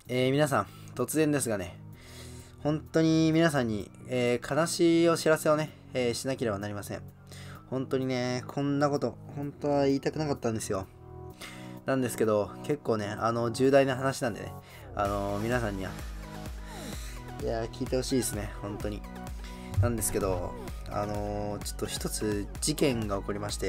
皆さん、突然ですがね、本当に皆さんに、悲しいお知らせをね、しなければなりません。本当にね、こんなこと、本当は言いたくなかったんですよ。なんですけど、結構ね、重大な話なんでね、皆さんには、いや聞いてほしいですね、本当に。なんですけど、ちょっと一つ事件が起こりまして、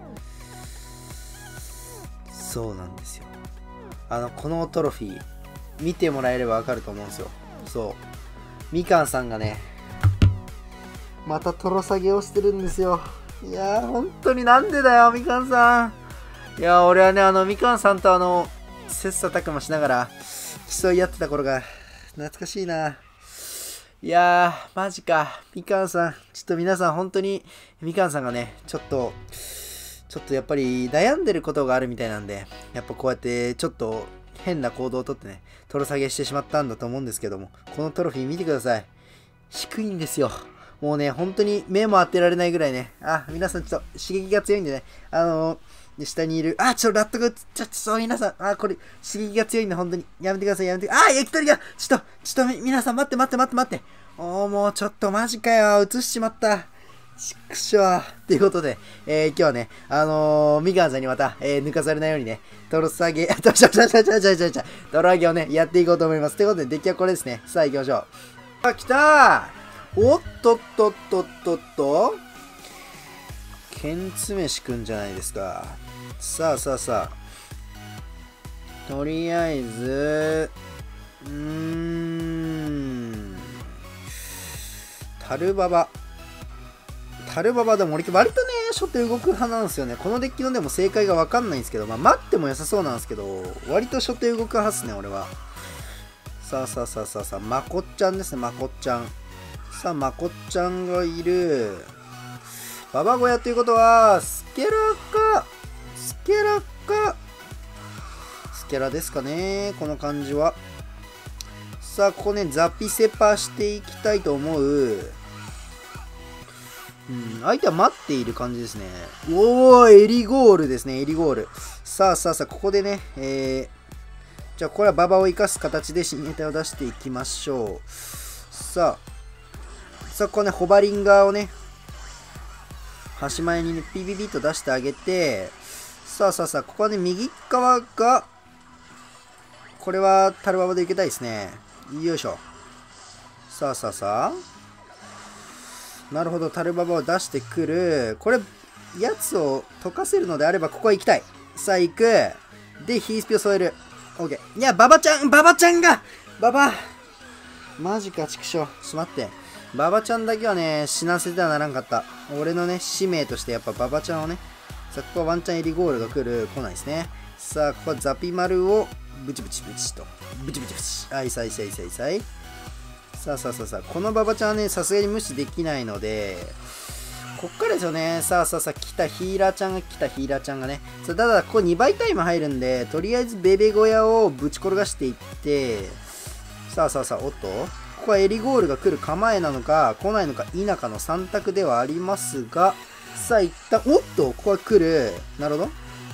そうなんですよ。このトロフィー、見てもらえればわかると思うんですよ。そう。みかんさんがね、またトロ下げをしてるんですよ。いやー、本当になんでだよ、みかんさん。いやー、俺はね、みかんさんと切磋琢磨しながら、競い合ってた頃が、懐かしいな。いやー、マジか。みかんさん。ちょっと皆さん、本当に、みかんさんがね、ちょっとやっぱり悩んでることがあるみたいなんで、やっぱこうやって、ちょっと、変な行動をとってね、トロ下げしてしまったんだと思うんですけども、このトロフィー見てください。低いんですよ。もうね、本当に目も当てられないぐらいね。皆さんちょっと刺激が強いんでね。下にいる。ラットが、皆さん、これ、刺激が強いんで、本当に。やめてください、やめて。焼き鳥がちょっと、皆さん、待って。もうちょっと、マジかよ。映しちまった。ちくしょう。ということで、今日はね、みかんさんにまた、抜かされないようにね、トロ下げ、トロ上げをね、やっていこうと思います。ということで、デッキはこれですね。さあ、行きましょう。来たー。おっと。ケンツメシくんじゃないですか。さあ。とりあえず、タルババでも俺割とね、初手動く派なんですよね。このデッキのでも正解がわかんないんですけど、待っても良さそうなんですけど、割と初手動く派っすね、俺は。さあ、まこっちゃんですね、まこっちゃん。さあ、まこっちゃんがいる。ババ小屋ということは、スケラですかね、この感じは。さあ、ここね、ザピセパしていきたいと思う。相手は待っている感じですね。エリゴールですね、エリゴール。さあ、ここでね、じゃあこれは馬場を生かす形で新ネタを出していきましょう。さあ、ここね、ホバリンガーをね、端前にね、ピピピッと出してあげて、さあ、ここはね、右側が、これはタルババでいけたいですね。よいしょ。さあ。なるほど、タルババを出してくる。これ、やつを溶かせるのであれば、ここは行きたい。さあ、行く。で、ヒースピを添える。オッケー。いや、馬場ちゃんが馬場マジか、畜生。ちょっと待って。馬場ちゃんだけはね、死なせてはならんかった。俺のね、使命としてやっぱ馬場ちゃんをね、さあ、ここはワンチャンエリゴールが来る。来ないですね。さあ、ここはザピマルを、ブチと。ブチ。さい。さあ、この馬場ちゃんはね、さすがに無視できないので、こっからですよね。さあ、来たヒーラーちゃんがね。ただ、ここ2倍タイム入るんで、とりあえずベベ小屋をぶち転がしていって、さあ、おっと、ここはエリゴールが来る構えなのか、来ないのか否かの3択ではありますが、さあ、一旦、おっと、ここは来る。なるほど。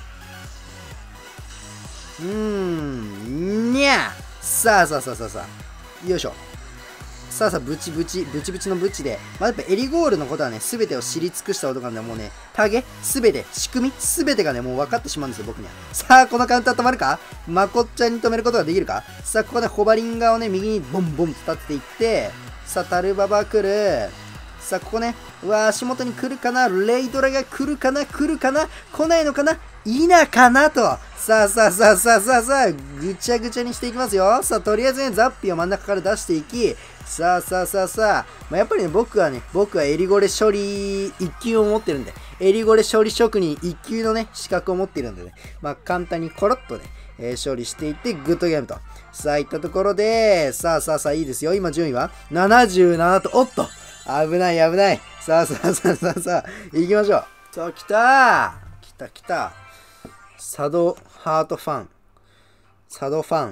にゃさあ。よいしょ。さあ、ブチのブチで。やっぱエリゴールのことはね、すべてを知り尽くした男なんで、もうね、タゲ、すべて、仕組み、すべてがね、もう分かってしまうんですよ、僕には。さあ、このカウンター止まるかまこっちゃんに止めることができるか。さあ、ここでホバリンガーをね、右にボンと立っていって、さあ、タルババ来る。さあ、ここね、足元に来るかな、レイドラが来るかな、来ないのかな、かなと。さあ、ぐちゃぐちゃにしていきますよ。さあ、とりあえずね、ザッピを真ん中から出していき、さあ、やっぱりね、僕はエリゴレ処理1級を持ってるんで、エリゴレ処理職人1級のね、資格を持ってるんでね、簡単にコロッとね、処理していって、グッドゲームと。さあ、いったところで、さあ、いいですよ。今、順位は77と、おっと危ない。さあ、行きましょう。さあ、来た。サドハートファン。サドフ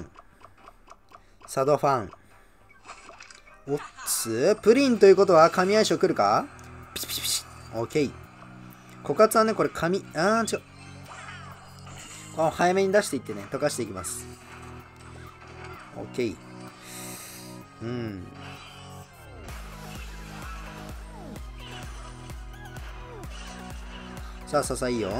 ァン。おっつプリンということは神相性来るかピシ。オッケー。枯渇はね、これ違う。早めに出していってね、溶かしていきます。 オッケー。うん。さあさあさあ、いいよ。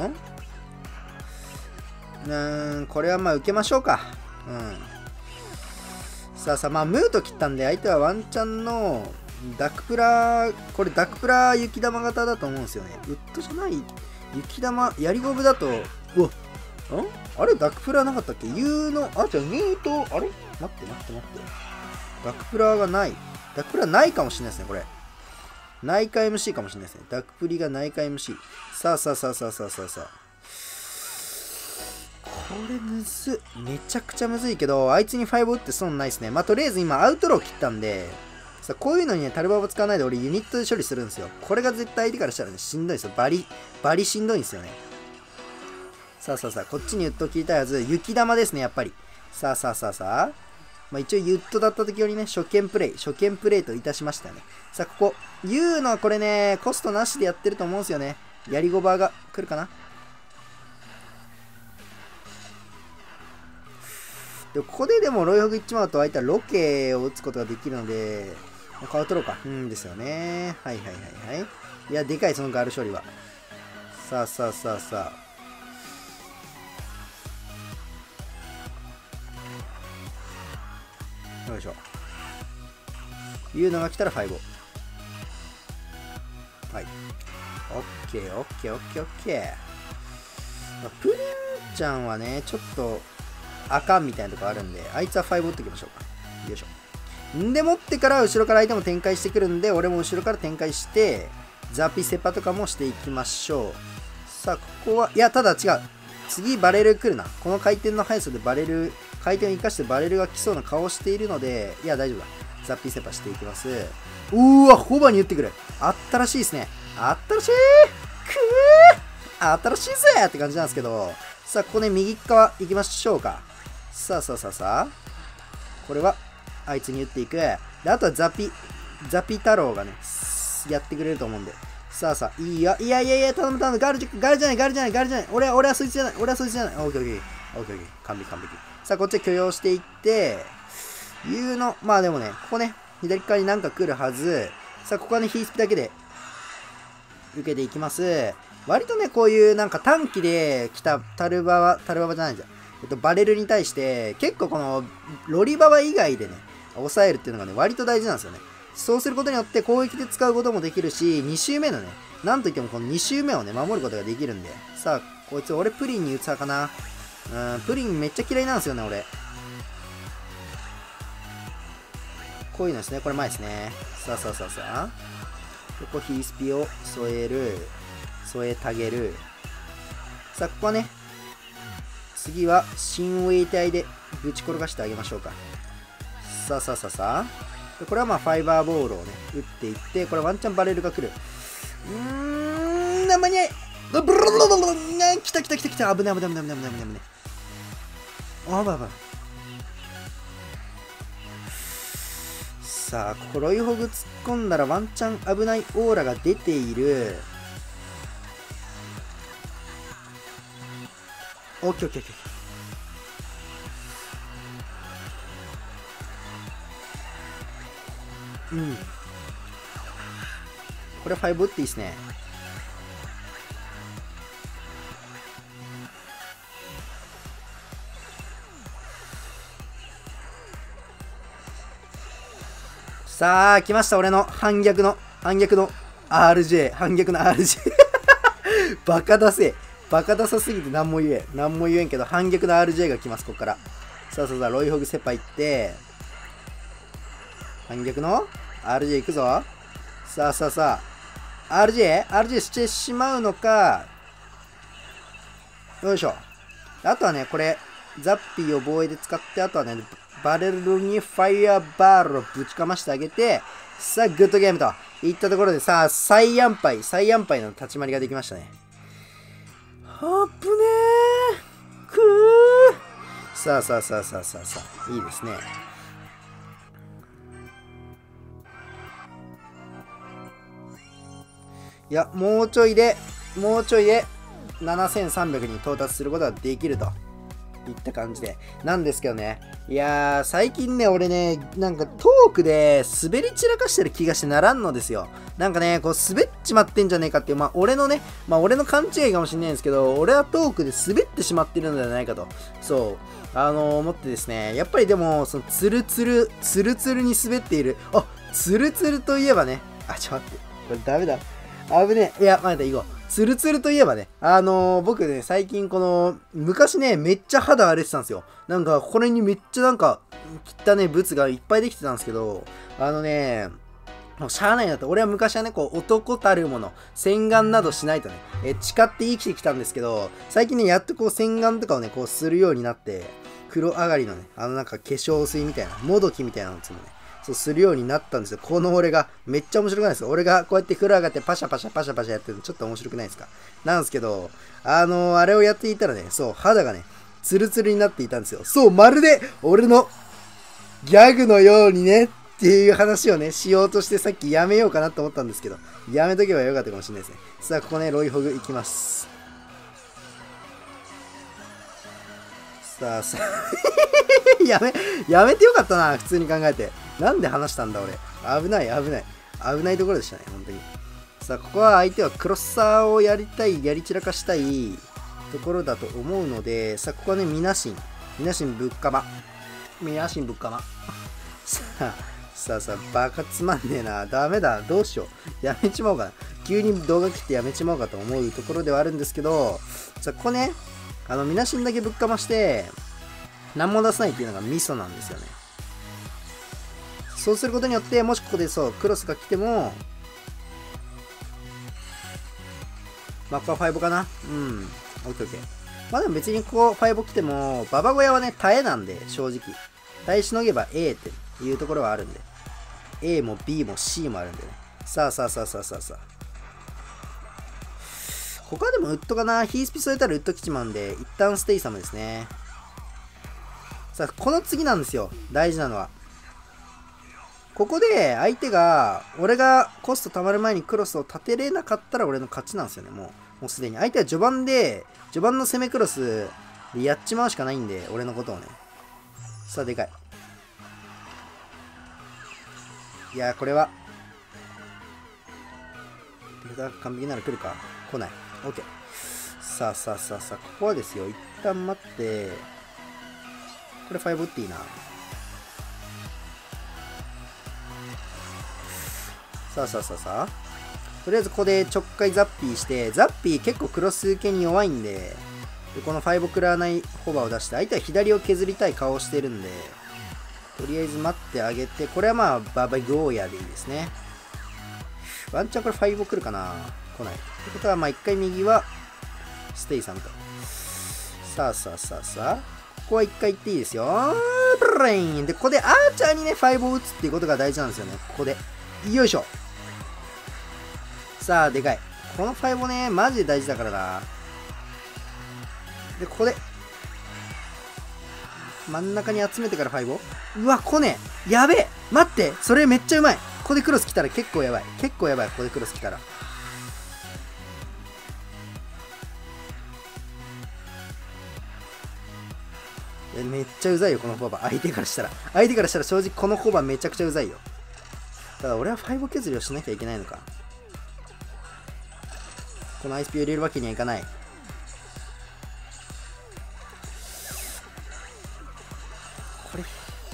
これはまあ受けましょうか。うん。さあさあ、まあムート切ったんで、相手はワンチャンのダクプラ、これダクプラ雪玉型だと思うんですよね。ウッドじゃない、雪玉、やりゴブだと、うわ、あれダクプラなかったっけ ?U の、あ、じゃあムート、あれ待って。ダクプラがない。ダクプラないかもしれないですね、これ。内科 MC かもしれないですね。ダクプリが内科 MC。さあ。これむずっ。めちゃくちゃむずいけど、あいつに5打って損ないですね。まあ、とりあえず今アウトロー切ったんで、さこういうのにね、タルババ使わないで俺ユニットで処理するんですよ。これが絶対相手からしたらね、しんどいですよ。バリしんどいんですよね。さあ、こっちにウッド聞いたやつ、雪玉ですね、やっぱり。さあ。まあ、一応ユッドだった時よりね、初見プレイといたしましたね。さあ、ここ、言うのはこれね、コストなしでやってると思うんですよね。やりゴバーが来るかな。で、ここででもロイホグ行っちまうと相手はロケを打つことができるので、顔取ろうか。ですよね。はい。いや、でかい、そのガール処理は。さあ。よいしょ。いうのが来たら5。はい。オッケー。プリンちゃんはね、ちょっと、あかんみたいなとこあるんで、あいつは5打っておきましょうか。よいしょ。んでもってから後ろから相手も展開してくるんで、俺も後ろから展開して、ザピセパとかもしていきましょう。さあ、ここは、いや、ただ違う。次バレル来るな。この回転の速さでバレル、回転を生かしてバレルが来そうな顔をしているので、いや、大丈夫だ。ザピセパしていきます。ホバに打ってくる。新しいですね。新しい新しいぜって感じなんですけど、さあ、ここね、右側行きましょうか。さあ。これは、あいつに打っていく。で、あとはザピ太郎がね、やってくれると思うんで。さあ、いいよ。いや、頼む。ガールじゃない。俺はそいつじゃない。オッケー。完璧。さあ、こっちで許容していって、まあでもね、ここね、左側になんか来るはず。さあ、ここはね、ヒースピだけで、受けていきます。割とね、こういうなんか短期で来たタルババじゃないじゃん。バレルに対して、結構この、ロリババ以外でね、抑えるっていうのがね、割と大事なんですよね。そうすることによって攻撃で使うこともできるし、2周目のね、なんといってもこの2周目をね、守ることができるんで。さあ、こいつ俺プリンに打つ派かな。プリンめっちゃ嫌いなんですよね、俺。こういうのですね、これ前ですね。さあ。ここヒースピを添えたげる。さあ、ここはね、次は新ウェイ隊でぶち転がしてあげましょうか。さあ。これはまあファイバーボールをね、打っていって、これワンチャンバレルが来る。間に合い。来た。危ない。さあ、ここロイホグ突っ込んだらワンチャン危ないオーラが出ている。オッケー。これ5打っていいですね。さあ、来ました。俺の反逆の RJ。バカダサすぎて何も言えんけど、反逆の RJ が来ます、ここから。さあ、ロイホグセパ行って、反逆の RJ 行くぞ。さあ。RJ してしまうのか。よいしょ。あとはね、これ、ザッピーを防衛で使って、あとはね、バレルにファイアバールをぶちかましてあげて、さあ、グッドゲームといったところで、さあ、最安牌の立ち回りができましたね。あぶねー。さあ、いいですね。いや、もうちょいで7300に到達することができるといった感じで。なんですけどね。いやー、最近ね、俺ね、なんかトークで滑り散らかしてる気がしてならんのですよ。なんかね、こう滑っちまってんじゃねえかっていう、まあ俺の勘違いかもしれないんですけど、俺はトークで滑ってしまってるのではないかと。そう。思ってですね、やっぱりでも、そのツルツルに滑っている。あ、ツルツルといえばね、あ、ちょっと待って。これダメだ。危ねえ。いや、待って、行こう。ツルツルといえばね、僕ね、最近昔ね、めっちゃ肌荒れてたんですよ。なんか、これにめっちゃなんか、汚ねブツがいっぱいできてたんですけど、もうしゃあないなと。俺は昔はね、こう、男たるもの、洗顔などしないとね、誓って生きてきたんですけど、最近ね、やっとこう、洗顔とかをね、こう、するようになって、風呂上がりのね、なんか化粧水みたいな、もどきみたいなのつもね、そうするようになったんですよ。この俺が。めっちゃ面白くないですか？俺がこうやって風呂上がってパシャパシャやってるのちょっと面白くないですか？なんですけど、あれをやっていたらね、そう、肌がね、ツルツルになっていたんですよ。そう、まるで俺のギャグのようにね、っていう話をね、しようとしてさっきやめようかなと思ったんですけど、やめとけばよかったかもしれないですね。さあ、ここね、ロイホグいきます。さあ、やめてよかったな、普通に考えて。なんで話したんだ、俺。危ないところでしたね、本当に。さあ、ここは相手はクロッサーをやり散らかしたいところだと思うので、さあ、ここはね、ミナシンぶっかま。さあ、バカつまんねえな。ダメだ、どうしよう。やめちまおうかな。急に動画切ってやめちまおうかと思うところではあるんですけど、さあ、ここね、ミナシンだけぶっかまして、何も出さないっていうのがミソなんですよね。そうすることによって、もしここでそう、クロスが来ても、まあ、ここはファイボかな。うん。オッケーオッケー。まあでも別にここファイボ来ても、ババ小屋はね、耐えなんで、正直。耐えしのげば A っていうところはあるんで。A も B も C もあるんでね。さあ。ここはでもウッドかな。ヒースピ添えたらウッド来ちまうんで、一旦ステイサムですね。さあ、この次なんですよ。大事なのは。ここで相手が、俺がコスト溜まる前にクロスを立てれなかったら俺の勝ちなんですよね、もうすでに。相手は序盤の攻めクロスでやっちまうしかないんで、俺のことをね。さあ、でかい。いやー、これは。完璧なら来るか。来ない。OK。さあ。ここはですよ。一旦待って。これ5打っていいな。さあ。とりあえずここでちょっかいザッピーして、ザッピー結構クロス受けに弱いんで、この5食らわないホバーを出して、相手は左を削りたい顔をしてるんで、とりあえず待ってあげて、これはまあ、ババゴーヤでいいですね。ワンチャンこれ5来るかな？来ない。ってことは、まあ一回右は、ステイさんと。さあ。ここは一回行っていいですよ。ブレインで、ここでアーチャーにね、5を打つっていうことが大事なんですよね。ここで。よいしょ。さあ、でかい。この5ね、マジで大事だからな。で、ここで、真ん中に集めてから5。うわ、来ねえ。やべえ。待って。それめっちゃうまい。ここでクロス来たら結構やばい。ここでクロス来たら。めっちゃうざいよ、このホバー。相手からしたら正直このホバーめちゃくちゃうざいよ。ただ俺は5削りをしなきゃいけないのか。このアイスピを入れるわけにはいかない。これ。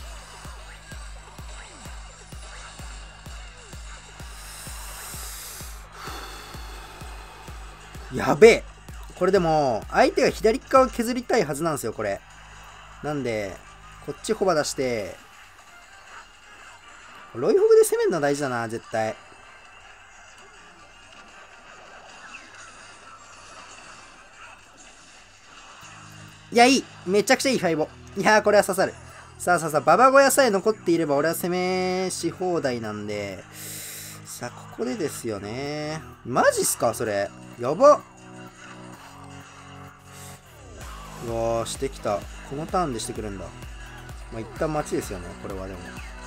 やべえ。これでも、相手が左側を削りたいはずなんですよ、これ。なんで、こっちホバ出して、ロイホグで攻めるの大事だな、絶対。いや、いい。めちゃくちゃいい5。いやー、これは刺さる。さあ、ババ小屋さえ残っていれば俺は攻めし放題なんで。さあ、ここでですよね。マジっすか、それ。やば。うわー、してきた。このターンでしてくるんだ。まあ、一旦待ちですよね、これはでも。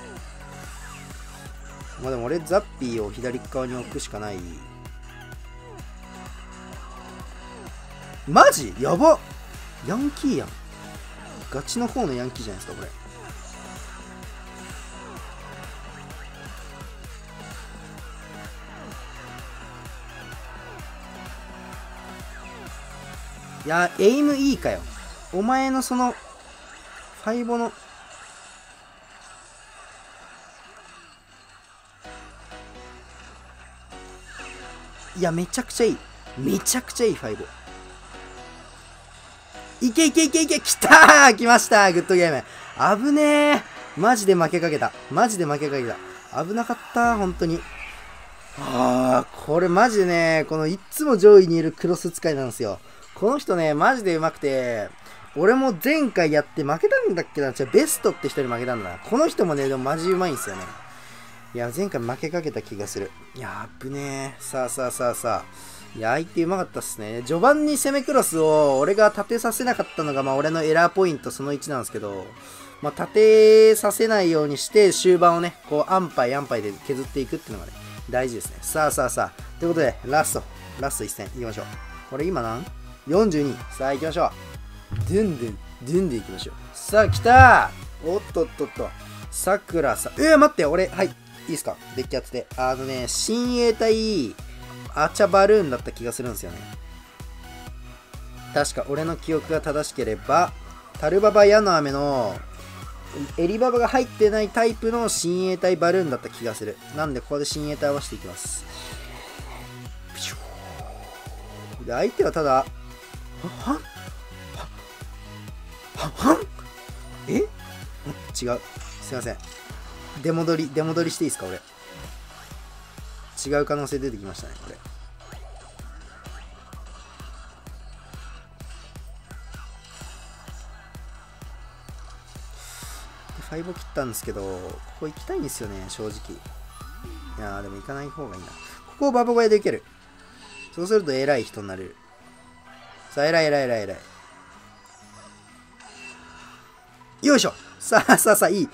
まあでも俺、ザッピーを左側に置くしかない。マジやば。ヤンキーやん。 ガチの方のヤンキーじゃないですかこれ。いやエイムいいかよ。お前のそのファイボのいやめちゃくちゃいい、めちゃくちゃいいファイボ。いけいけいけいけ、きたー、来ました、グッドゲーム。危ねー、マジで負けかけた、マジで負けかけた、危なかった本当に。これマジでね、このいっつも上位にいるクロス使いなんですよ。この人ねマジで上手くて、俺も前回やって負けたんだっけな、ベストって人に負けたんだな。この人もねでもマジうまいんですよね。いや前回負けかけた気がする。いや危ねえ。さあいや相手うまかったっすね。序盤に攻めクロスを俺が立てさせなかったのが俺のエラーポイントその1なんですけど、立てさせないようにして終盤をねこう安牌で削っていくっていうのがね大事ですね。さあということでラスト1戦いきましょう。これ今何 ?42。 さあ行きましょう。ドゥンでいきましょう。さあ来たー。おっとさくらさん、待って、俺はいいいですか、デッキやってて親衛隊アチャバルーンだった気がするんですよね。確か俺の記憶が正しければタルババヤの雨のエリババが入ってないタイプの親衛隊バルーンだった気がする。なんでここで親衛隊合わせていきます。で相手はただ違う、すいません、出戻りしていいですか。俺違う可能性出てきましたねこれ。ファイボ切ったんですけど、ここ行きたいんですよね正直。いやーでも行かない方がいいな。ここをババ小屋でいける。そうすると偉い人になれる。さあ偉いよいしょ。さあいい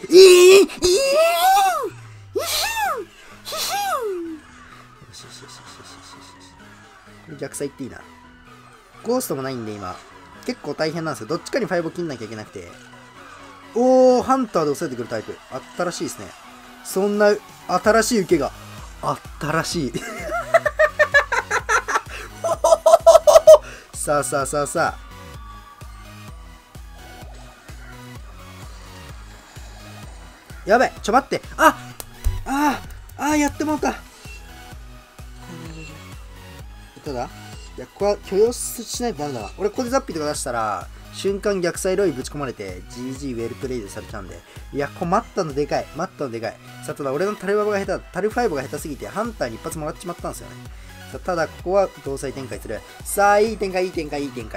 逆サイっていいな。ゴーストもないんで今結構大変なんですよ。どっちかにファイボ切んなきゃいけなくて。ハンターで抑えてくるタイプ。新しいですね。そんな新しい受けが新しいさあやべ、待って、やってもうた。ただいやここは許容しないとダメだな。俺ここでザッピとか出したら瞬間逆サイロイぶち込まれて GG ウェルプレイでされちゃうんで、いやここ待ったのでかい。さあただ俺のタルファイブが下手すぎてハンターに一発もらっちまったんですよね。さあただここは同彩展開する。さあいい展開。た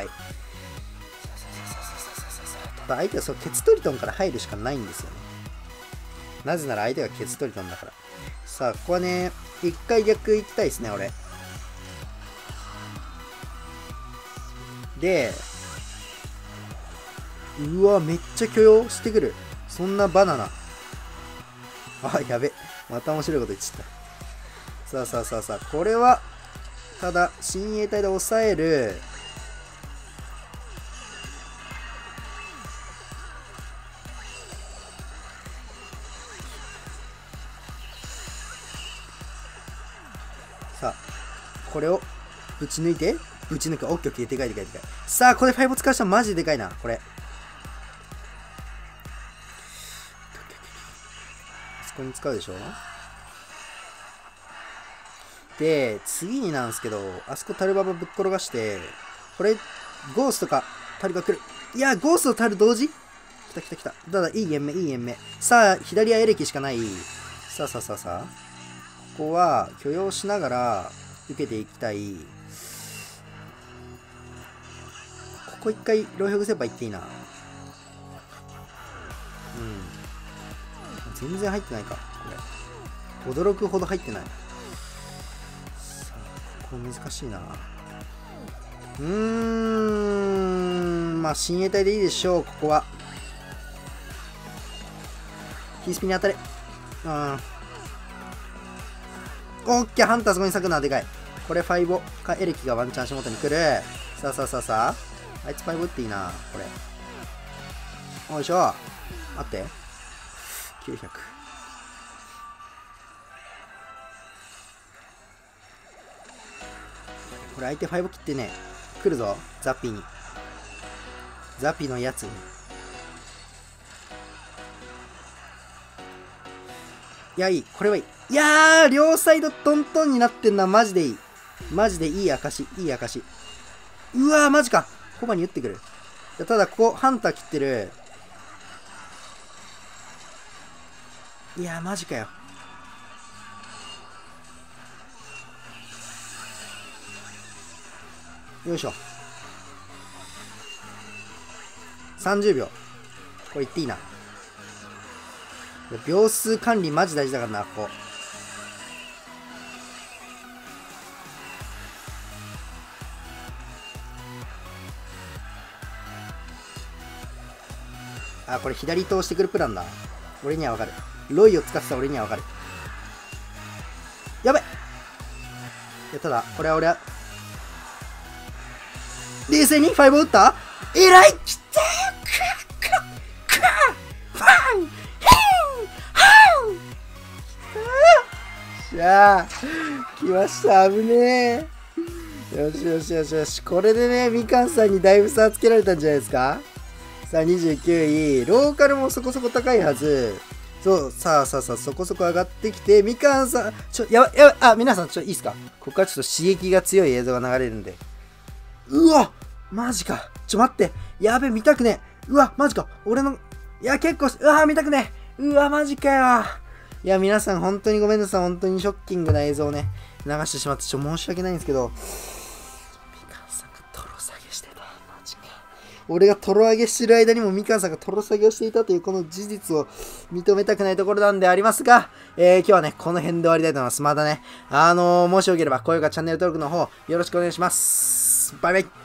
だ相手はそうケツトリトンから入るしかないんですよね。なぜなら相手がケツトリトンだから。さあここはね一回逆行きたいですね俺で。うわめっちゃ許容してくる。そんなバナナやべ、また面白いこと言っちゃった。さあこれはただ親衛隊で抑える。さあこれをぶち抜いてオッケーでかい。さあこれファイブ使わしたらマジででかいなこれ。そこに使うでしょ。で次になんですけど、あそこタルババぶっ転がしてこれゴーストかタルが来る。いやゴーストとタル同時。来た。ただいいゲン目。さあ左はエレキしかない。さあここは許容しながら受けていきたい。ここ一回ロイホグセッパー行っていいな。全然入ってないかこれ。驚くほど入ってない。さあここ難しいな。親衛隊でいいでしょうここは。ヒースピに当たれ。オッケー、ハンターそこに咲くのはでかい。これファイボかエレキがワンチャン足元に来る。さああいつファイボ打っていいなこれ。 よいしょ。待って。900。これ相手5切ってね、来るぞ。ザッピーに。ザピのやつに。いや、いい。これはいい。いやー、両サイドトントンになってんな。マジでいい。マジでいい証。いい証。うわー、マジか。コバに打ってくる。ただ、ここ、ハンター切ってる。いやー、マジかよ。よいしょ。30秒。これいっていいな。秒数管理マジ大事だからな、ここ。あ、これ左通してくるプランだ。俺にはわかる。ロイを使ってた俺にはわかる。やばい。いや、ただ、これは俺は、冷静に5を打った。えらい。きたじゃあ、来ました。危ねえ。よしよしよしよし。これでね、みかんさんにだいぶ差つけられたんじゃないですか。さあ、29位。ローカルもそこそこ高いはず。そう、さあ、そこそこ上がってきて、みかんさん、やばい、皆さん、いいっすか。ここからちょっと刺激が強い映像が流れるんで。うわマジか。待って。やべ、見たくねえ。うわ、マジか。俺の、いや、結構、うわ、見たくねえ。うわ、マジかよ。いや、皆さん、本当にごめんなさい。本当にショッキングな映像をね、流してしまって、申し訳ないんですけど、みかんさんがトロ下げしてた。マジか。俺がトロ上げしてる間にもみかんさんがトロ下げをしていたという、この事実を認めたくないところなんでありますが、今日はね、この辺で終わりたいと思います。またね、もしよければ、高評価、チャンネル登録の方、よろしくお願いします。バイバイ。